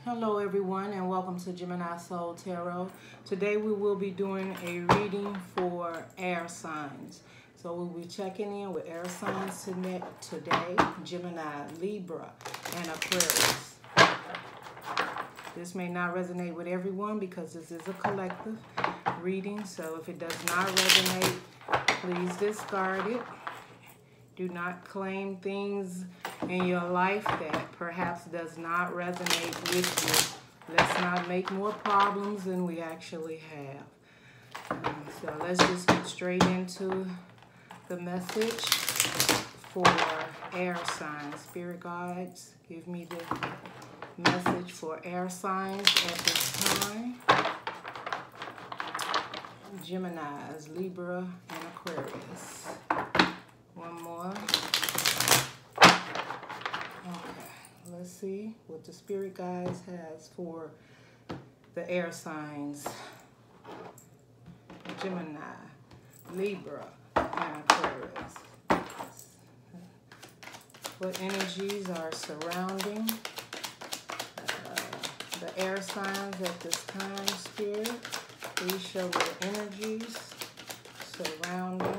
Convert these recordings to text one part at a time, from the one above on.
Hello everyone and welcome to Gemini Soul Tarot. Today we will be doing a reading for air signs. So we'll be checking in with air signs today, Gemini, Libra, and Aquarius. This may not resonate with everyone because this is a collective reading. So if it does not resonate, please discard it. Do not claim things in your life that perhaps does not resonate with you. Let's not make more problems than we actually have. So let's just get straight into the message for air signs. Spirit guides, give me the message for air signs at this time. Geminis, Libra, and Aquarius. One more. Okay, let's see what the Spirit Guides has for the air signs. Gemini, Libra, and Aquarius. What energies are surrounding the air signs at this time, Spirit? Please show the energies surrounding.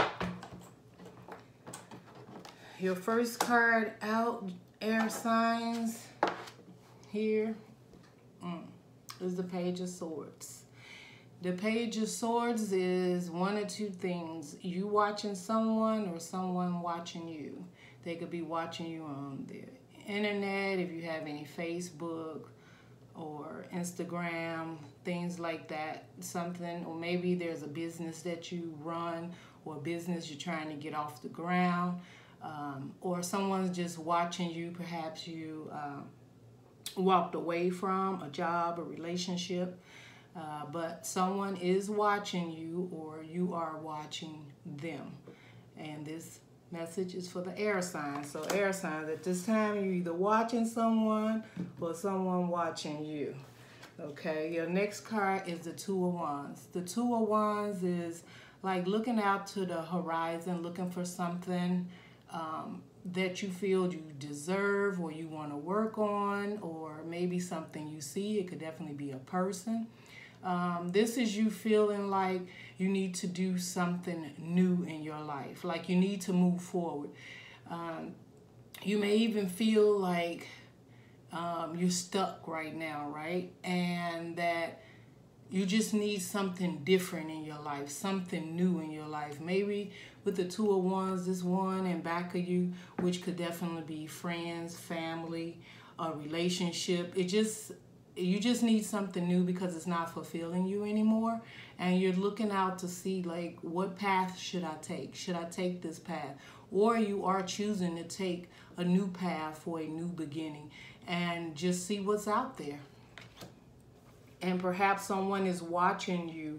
Your first card out, air signs, here is the Page of Swords. The Page of Swords is one of two things. You watching someone or someone watching you. They could be watching you on the internet, if you have any Facebook or Instagram, things like that. Something, or maybe there's a business that you run or a business you're trying to get off the ground. Or someone's just watching you. Perhaps you walked away from a job, a relationship, but someone is watching you or you are watching them. And this message is for the air signs. So air signs, at this time, you're either watching someone or someone watching you. Okay, your next card is the Two of Wands. The Two of Wands is like looking out to the horizon, looking for something that you feel you deserve or you want to work on, or maybe something you see. It could definitely be a person. This is you feeling like you need to do something new in your life, like you need to move forward. You may even feel like you're stuck right now, right? And that you just need something different in your life, something new in your life. Maybe with the Two of Wands, this one in back of you, which could definitely be friends, family, a relationship. You just need something new because it's not fulfilling you anymore. And you're looking out to see, like, what path should I take? Should I take this path? Or you are choosing to take a new path for a new beginning and just see what's out there. And perhaps someone is watching you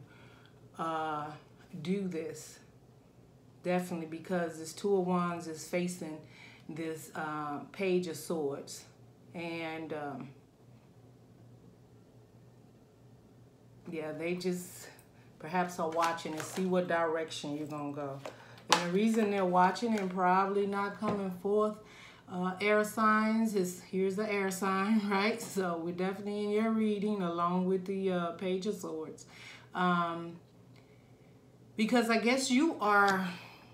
do this. Definitely, because this Two of Wands is facing this Page of Swords. And yeah, they just perhaps are watching and see what direction you're going to go. And the reason they're watching and probably not coming forth, air signs, here's the air sign, right? So we're definitely in your reading along with the Page of Swords. Because I guess you are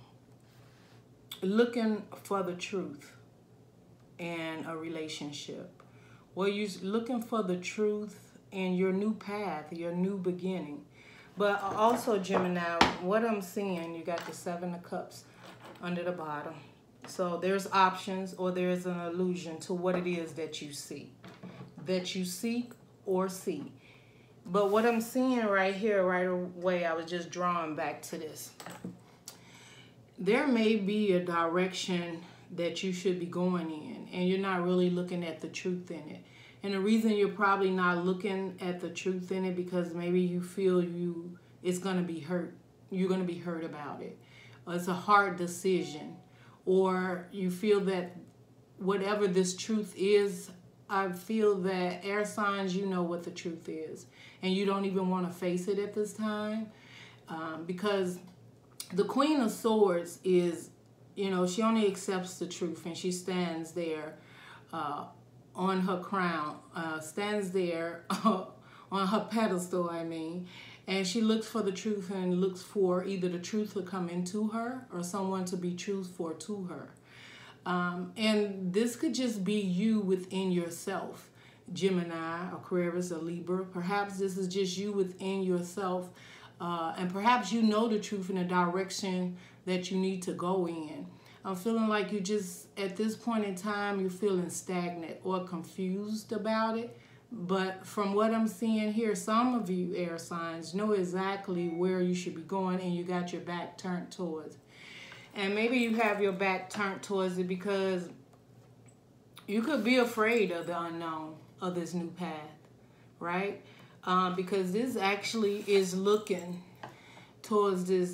looking for the truth in a relationship. Well, you're looking for the truth in your new path, your new beginning. But also, Gemini, what I'm seeing, you got the Seven of Cups under the bottom. So there's options, or there's an illusion to what it is that you see, that you seek or see. But what I'm seeing right here, right away, I was just drawing back to this. There may be a direction that you should be going in, and you're not really looking at the truth in it. And the reason you're probably not looking at the truth in it, because maybe you feel it's going to be hurt. You're going to be hurt about it. It's a hard decision. Or you feel that whatever this truth is, I feel that air signs, you know what the truth is. And you don't even want to face it at this time. Because the Queen of Swords is, she only accepts the truth. And she stands there on her crown, stands there on her pedestal, I mean, and she looks for the truth and looks for either the truth to come into her or someone to be truthful to her. And this could just be you within yourself, Gemini, Aquarius, or Libra. Perhaps this is just you within yourself, and perhaps you know the truth in the direction that you need to go in. I'm feeling like you just, at this point in time, you're feeling stagnant or confused about it. But from what I'm seeing here, some of you air signs know exactly where you should be going, and you got your back turned towards it. And maybe you have your back turned towards it because you could be afraid of the unknown, of this new path, right? Because this actually is looking towards this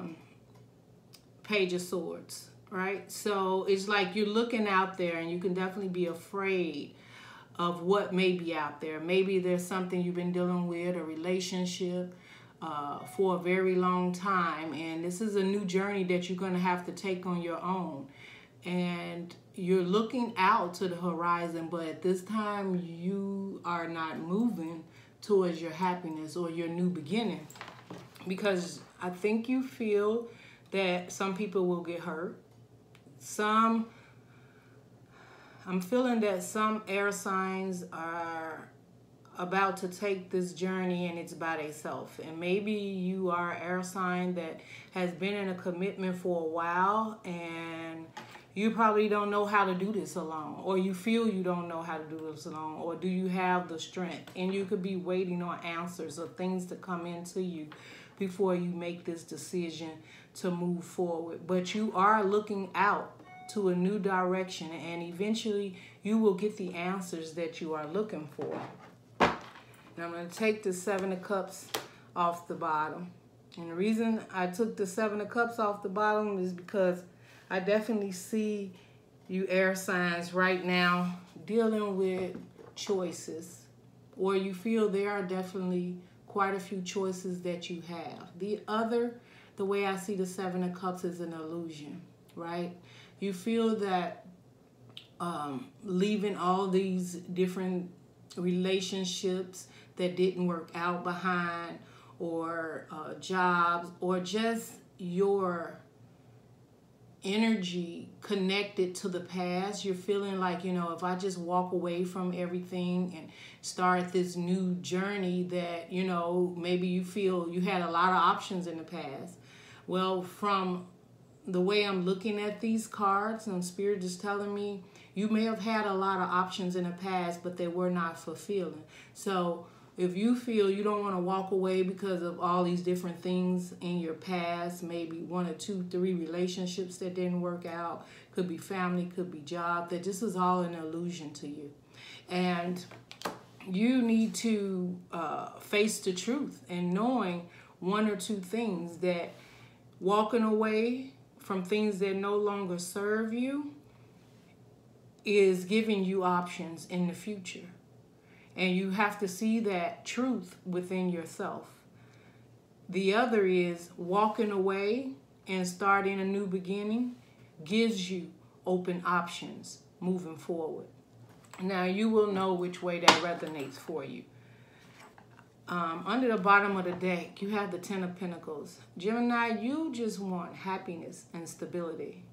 Page of Swords, right? So it's like you're looking out there, and you can definitely be afraid of what may be out there. Maybe there's something you've been dealing with, a relationship, for a very long time, and this is a new journey that you're going to have to take on your own. And you're looking out to the horizon, but at this time you are not moving towards your happiness or your new beginning, because I think you feel that some people will get hurt. I'm feeling that some air signs are about to take this journey, and it's by themselves. And maybe you are an air sign that has been in a commitment for a while, and you probably don't know how to do this alone, or you feel you don't know how to do this alone, or do you have the strength? And you could be waiting on answers or things to come into you before you make this decision to move forward. But you are looking out to a new direction, and eventually you will get the answers that you are looking for. And I'm going to take the Seven of Cups off the bottom. And the reason I took the Seven of Cups off the bottom is because I definitely see you air signs right now dealing with choices, or you feel there are definitely quite a few choices that you have. The way I see the Seven of Cups is an illusion, right? You feel that leaving all these different relationships that didn't work out behind, or jobs, or just your energy connected to the past. You're feeling like, if I just walk away from everything and start this new journey that, maybe you feel you had a lot of options in the past. Well, from the way I'm looking at these cards, and Spirit is telling me, you may have had a lot of options in the past, but they were not fulfilling. So if you feel you don't want to walk away because of all these different things in your past, maybe 1 or 2, 3 relationships that didn't work out, could be family, could be job, that this is all an illusion to you. And you need to face the truth, and knowing 1 or 2 things, that walking away from things that no longer serve you is giving you options in the future. And you have to see that truth within yourself. The other is walking away and starting a new beginning gives you open options moving forward. Now you will know which way that resonates for you. Under the bottom of the deck, you have the Ten of Pentacles. Gemini, you just want happiness and stability.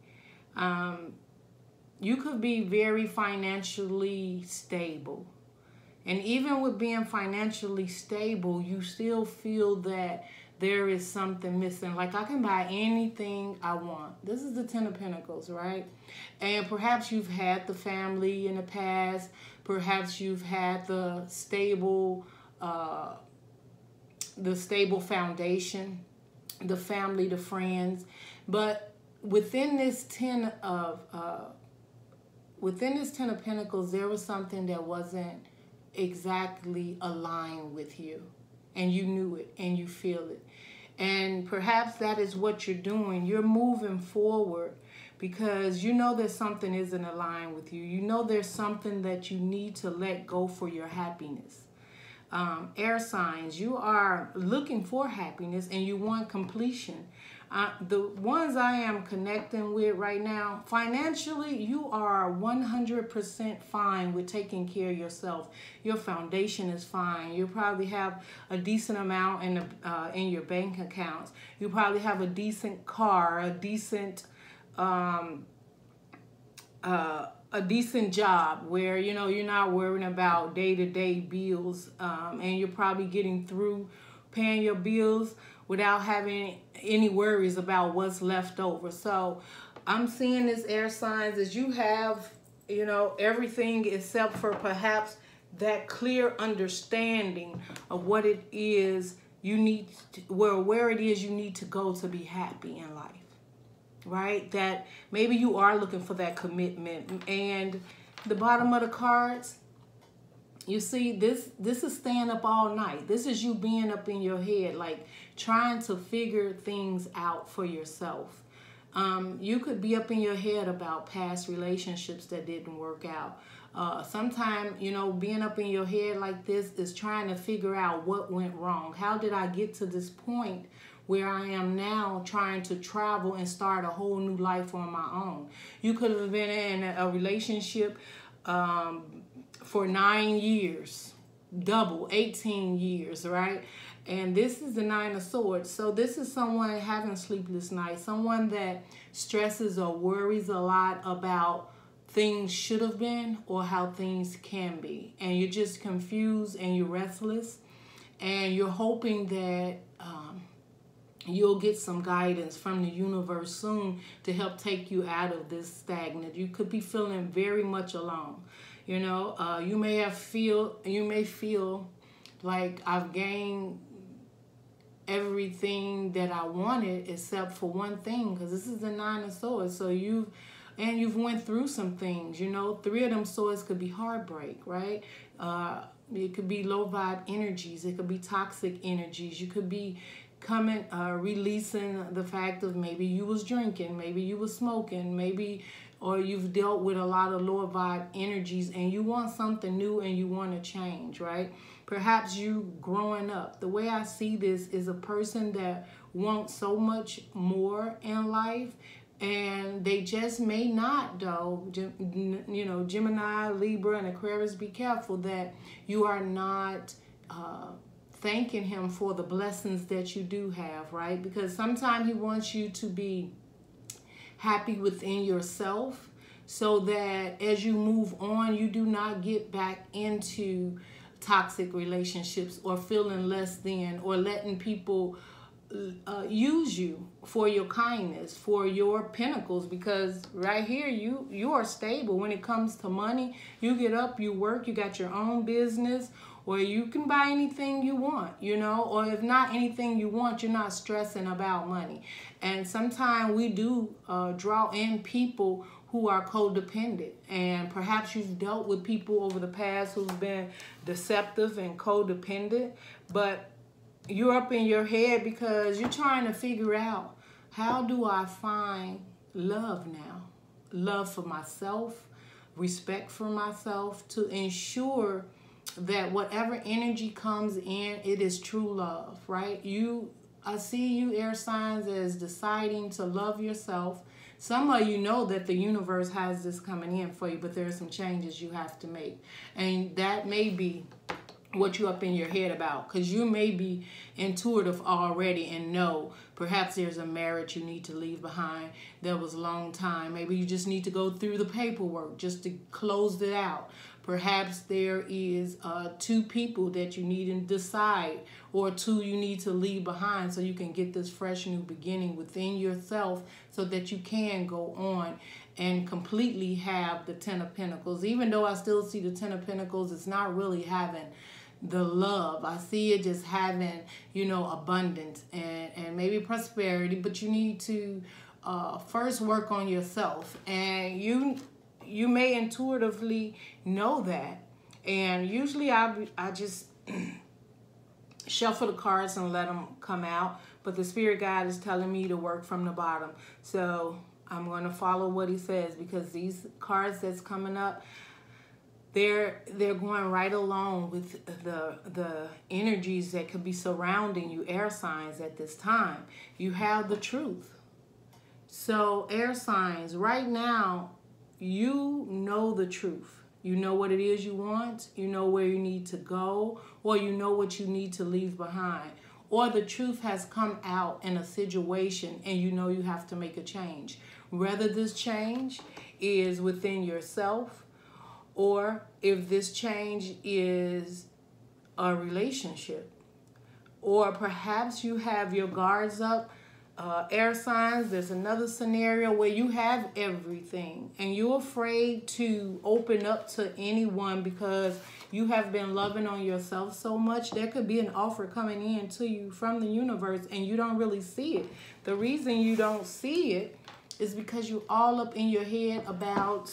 You could be very financially stable. And even with being financially stable, you still feel that there is something missing. Like, I can buy anything I want. This is the Ten of Pentacles, right? And perhaps you've had the family in the past. Perhaps you've had the stable foundation, the family, the friends. But within this Ten of Pentacles, there was something that wasn't exactly aligned with you, and you knew it, and you feel it. And perhaps that is what you're doing. You're moving forward because you know that something isn't aligned with you. You know there's something that you need to let go for your happiness. Air signs, you are looking for happiness and you want completion. The ones I am connecting with right now, financially, you are 100% fine with taking care of yourself. Your foundation is fine. You probably have a decent amount in your bank accounts. You probably have a decent car, a decent a decent job where you're not worrying about day-to-day bills, and you're probably getting through paying your bills without having any worries about what's left over. So I'm seeing this, air signs, as you have everything except for perhaps that clear understanding of what it is you need to, where it is you need to go to be happy in life. Right? That maybe you are looking for that commitment. And the bottom of the cards, you see, this is staying up all night. This is you being up in your head, like trying to figure things out for yourself. You could be up in your head about past relationships that didn't work out. Sometimes, being up in your head like this is trying to figure out what went wrong. How did I get to this point where I am now, trying to travel and start a whole new life on my own? You could have been in a relationship for 9 years, double 18 years, right? And this is the 9 of Swords. So this is someone having sleepless nights, someone that stresses or worries a lot about things should have been or how things can be. And you're just confused and you're restless, and you're hoping that you'll get some guidance from the universe soon to help take you out of this stagnant. You could be feeling very much alone. You may feel like I've gained everything that I wanted except for one thing, because this is the 9 of Swords. So you've went through some things. 3 of them swords could be heartbreak, right? It could be low vibe energies. It could be toxic energies. You could be releasing the fact of maybe you was drinking, maybe you was smoking, or you've dealt with a lot of lower vibe energies and you want something new and you want to change, right? Perhaps you growing up. The way I see this is a person that wants so much more in life, and they just may not, though. Gemini, Libra, and Aquarius, be careful that you are not thanking him for the blessings that you do have, right? Because sometimes he wants you to be happy within yourself so that as you move on, you do not get back into toxic relationships or feeling less than, or letting people use you for your kindness, for your pinnacles. Because right here you are stable when it comes to money. You get up, you work, you got your own business, or you can buy anything you want, or if not anything you want, you're not stressing about money. And sometimes we do draw in people who are codependent, and perhaps you've dealt with people over the past who've been deceptive and codependent, but you're up in your head because you're trying to figure out, how do I find love now? Love for myself, respect for myself, to ensure that whatever energy comes in, it is true love, right? I see you, air signs, as deciding to love yourself. Some of you know that the universe has this coming in for you, but there are some changes you have to make. And that may be what you're up in your head about, because you may be intuitive already and know perhaps there's a marriage you need to leave behind that was a long time. Maybe you just need to go through the paperwork just to close it out. Perhaps there is 2 people that you need to decide, or 2 you need to leave behind so you can get this fresh new beginning within yourself, so that you can go on and completely have the 10 of Pentacles. Even though I still see the 10 of Pentacles, it's not really having the love. I see it just having, abundance and maybe prosperity, but you need to first work on yourself. And you may intuitively know that. And usually I just shuffle the cards and let them come out, but the spirit guide is telling me to work from the bottom. So I'm going to follow what he says, because these cards that's coming up, they're going right along with the energies that could be surrounding you, air signs, at this time. You have the truth. So air signs, right now, you know the truth. You know what it is you want, you know where you need to go, or you know what you need to leave behind. Or the truth has come out in a situation and you know you have to make a change. Whether this change is within yourself, or if this change is a relationship, or perhaps you have your guards up, air signs. There's another scenario where you have everything and you're afraid to open up to anyone because you have been loving on yourself so much. There could be an offer coming in to you from the universe and you don't really see it. The reason you don't see it is because you're all up in your head about,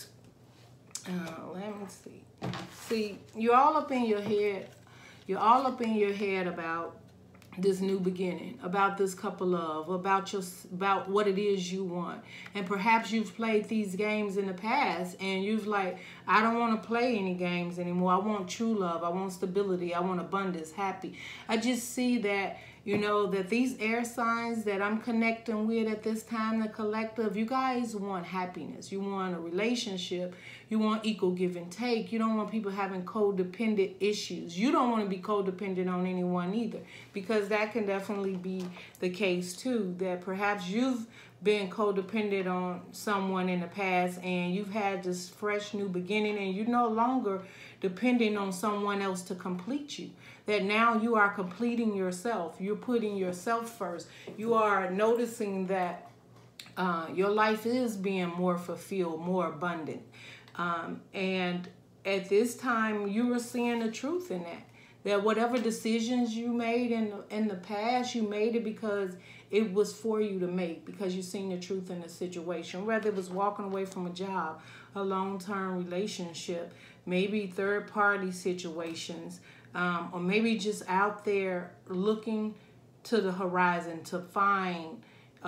let me see. See, you're all up in your head. You're all up in your head about this new beginning, about this couple love, about what it is you want. And perhaps you've played these games in the past and you've like, I don't want to play any games anymore. I want true love. I want stability. I want abundance, happy. I just see that, you know, that these air signs that I'm connecting with at this time, the collective, you guys want happiness. You want a relationship. You want equal give and take. You don't want people having codependent issues. You don't want to be codependent on anyone either, because that can definitely be the case too, that perhaps you've been codependent on someone in the past and you've had this fresh new beginning and you're no longer depending on someone else to complete you. That now you are completing yourself. You're putting yourself first. You are noticing that your life is being more fulfilled, more abundant. And at this time, you were seeing the truth in that. That whatever decisions you made in the past, you made it because it was for you to make, because you seen the truth in the situation. Whether it was walking away from a job, a long-term relationship, maybe third-party situations, or maybe just out there looking to the horizon to find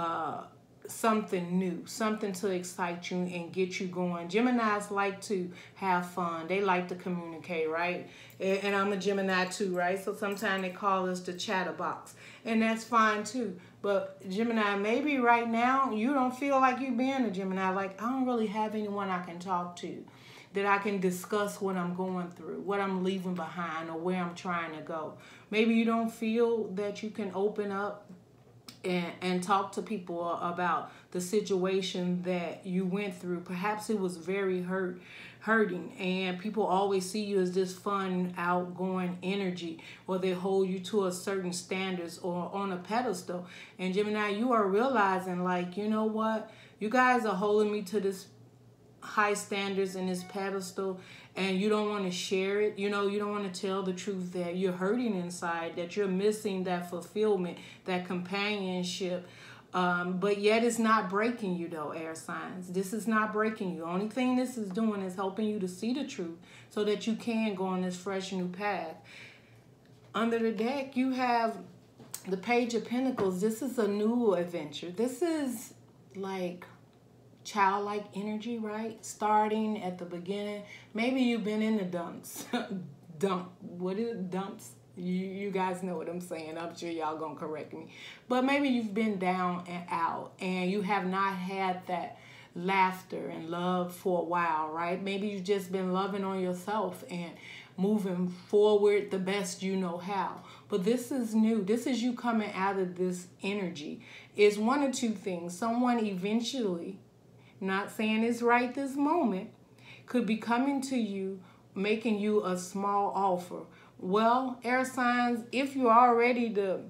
something new, something to excite you and get you going. Geminis like to have fun. They like to communicate, right? And I'm a Gemini too, right? So sometimes they call us the chatterbox, and that's fine too. But Gemini, maybe right now you don't feel like you being a Gemini. Like, I don't really have anyone I can talk to, that I can discuss what I'm going through, what I'm leaving behind, or where I'm trying to go. Maybe you don't feel that you can open up and talk to people about the situation that you went through. Perhaps it was very hurting, and people always see you as this fun, outgoing energy, or they hold you to a certain standards or on a pedestal. And Gemini, you are realizing, like, you know what? You guys are holding me to this high standards and this pedestal, and you don't want to share it. You know, you don't want to tell the truth that you're hurting inside, that you're missing that fulfillment, that companionship. But yet it's not breaking you though, air signs. This is not breaking you. The only thing this is doing is helping you to see the truth so that you can go on this fresh new path. Under the deck, you have the Page of Pentacles. This is a new adventure. This is like childlike energy, right? Starting at the beginning. Maybe you've been in the dumps. What is dumps? You guys know what I'm saying. I'm sure y'all gonna correct me. But maybe you've been down and out and you have not had that laughter and love for a while, right? Maybe you've just been loving on yourself and moving forward the best you know how. But this is new. This is you coming out of this energy. It's one or two things. Someone eventually, not saying it's right this moment, could be coming to you, making you a small offer. Well, air signs, if you're already the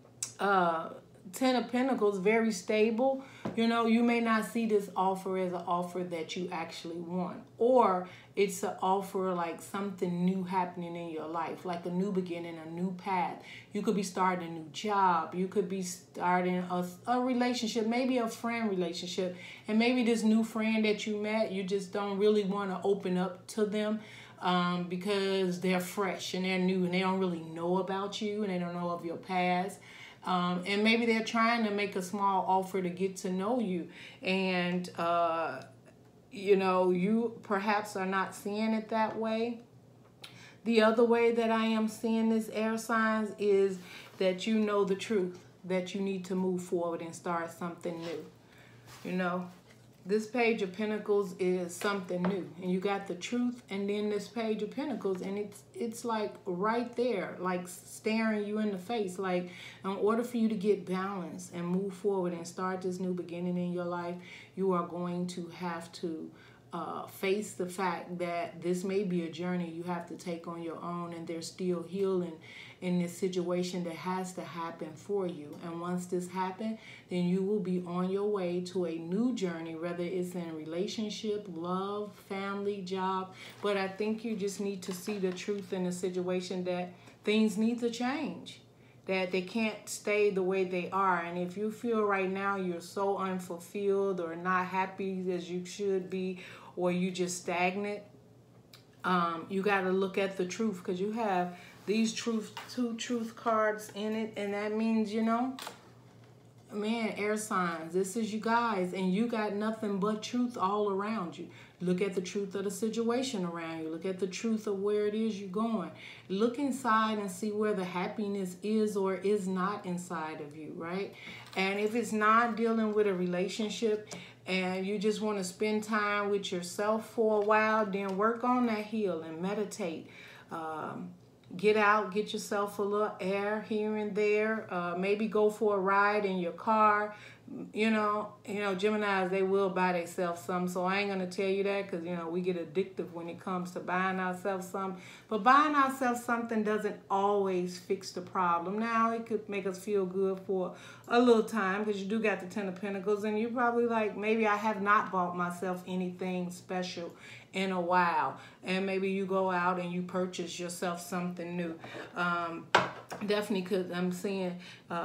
Ten of Pentacles, very stable, you know, you may not see this offer as an offer that you actually want. Or it's an offer like something new happening in your life, like a new beginning, a new path. You could be starting a new job. You could be starting a relationship, maybe a friend relationship. And maybe this new friend that you met, you just don't really want to open up to them. Because they're fresh and they're new and they don't really know about you and they don't know of your past. And maybe they're trying to make a small offer to get to know you. And you know, you perhaps are not seeing it that way. The other way that I am seeing this, air signs, is that you know the truth, that you need to move forward and start something new. You know, this Page of Pentacles is something new, and you got the truth, and then this Page of Pentacles, and it's like right there, like staring you in the face. Like, in order for you to get balance and move forward and start this new beginning in your life, you are going to have to face the fact that this may be a journey you have to take on your own, and there's still healing in this situation that has to happen for you. And once this happens, then you will be on your way to a new journey, whether it's in relationship, love, family, job. But I think you just need to see the truth in the situation, that things need to change, that they can't stay the way they are. And if you feel right now you're so unfulfilled or not happy as you should be, or you just stagnant, you got to look at the truth, because you have these two truth cards in it, and that means, you know, man, air signs, this is you guys, and you got nothing but truth all around you. Look at the truth of the situation around you. Look at the truth of where it is you're going. Look inside and see where the happiness is or is not inside of you, right? And if it's not dealing with a relationship and you just want to spend time with yourself for a while, then work on that healing, meditate. Get out, get yourself a little air here and there. Maybe go for a ride in your car. You know, Geminis, they will buy themselves something. So I ain't going to tell you that, because, you know, we get addictive when it comes to buying ourselves something. But buying ourselves something doesn't always fix the problem. Now, it could make us feel good for a little time, because you do got the Ten of Pentacles. And you're probably like, maybe I have not bought myself anything special in a while. And maybe you go out and you purchase yourself something new. Definitely could. I'm seeing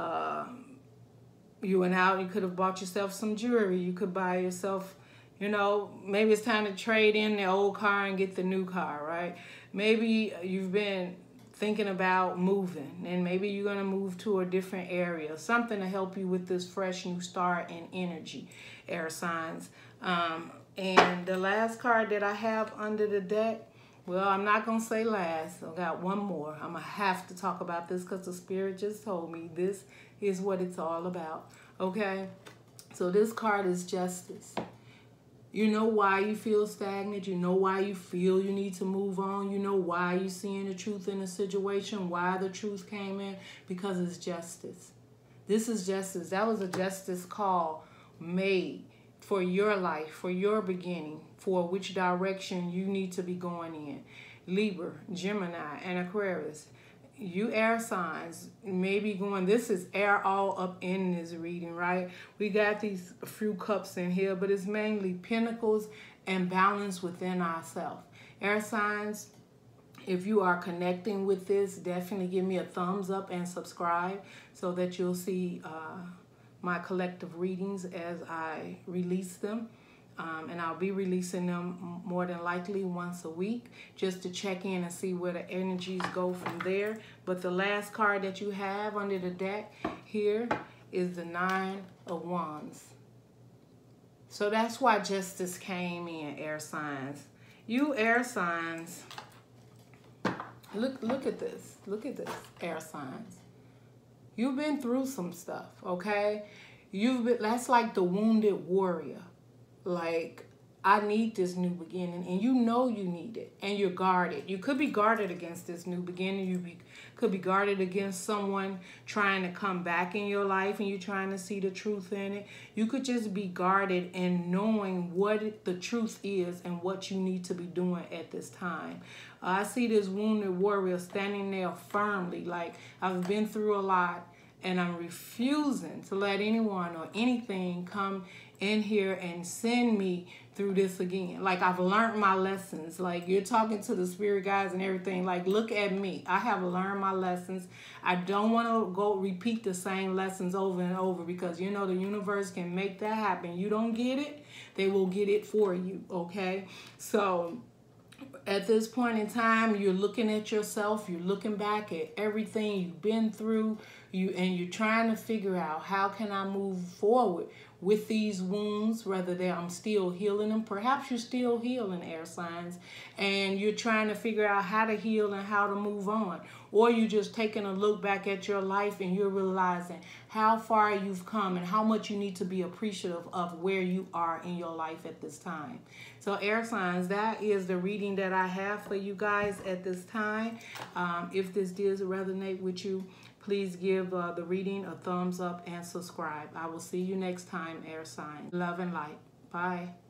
you went out, you could have bought yourself some jewelry. You could buy yourself, you know, maybe it's time to trade in the old car and get the new car, right? Maybe you've been thinking about moving, and maybe you're going to move to a different area. Something to help you with this fresh new start and energy, air signs. And the last card that I have under the deck, well, I'm not going to say last. I got one more. I'm going to have to talk about this because the Spirit just told me this is what it's all about. Okay? So this card is Justice. You know why you feel stagnant. You know why you feel you need to move on. You know why you're seeing the truth in the situation, why the truth came in, because it's justice. This is justice. That was a justice call made for your life, for your beginning, for which direction you need to be going in. Libra, Gemini, and Aquarius. You air signs may be going, this is air all up in this reading, right? We got these few cups in here, but it's mainly pentacles and balance within ourselves. Air signs, if you are connecting with this, definitely give me a thumbs up and subscribe so that you'll see my collective readings as I release them. And I'll be releasing them more than likely once a week, just to check in and see where the energies go from there. But the last card that you have under the deck here is the Nine of Wands. So that's why justice came in, air signs. You air signs, look at this. Look at this, air signs. You've been through some stuff, okay? That's like the wounded warrior. Like, I need this new beginning, and you know you need it, and you're guarded. You could be guarded against this new beginning. You could be guarded against someone trying to come back in your life, and you're trying to see the truth in it. You could just be guarded in knowing what the truth is and what you need to be doing at this time. I see this wounded warrior standing there firmly, like, I've been through a lot, and I'm refusing to let anyone or anything come in here and send me through this again. Like, I've learned my lessons. Like, you're talking to the spirit guides and everything. Like, look at me. I have learned my lessons. I don't want to go repeat the same lessons over and over, because, you know, the universe can make that happen. You don't get it, they will get it for you, okay? So at this point in time, you're looking at yourself, you're looking back at everything you've been through, and you're trying to figure out, how can I move forward with these wounds, whether I'm still healing them. Perhaps you're still healing, air signs, and you're trying to figure out how to heal and how to move on. Or you're just taking a look back at your life and you're realizing how far you've come and how much you need to be appreciative of where you are in your life at this time. So air signs, that is the reading that I have for you guys at this time. If this does resonate with you, please give the reading a thumbs up and subscribe. I will see you next time, air sign. Love and light. Bye.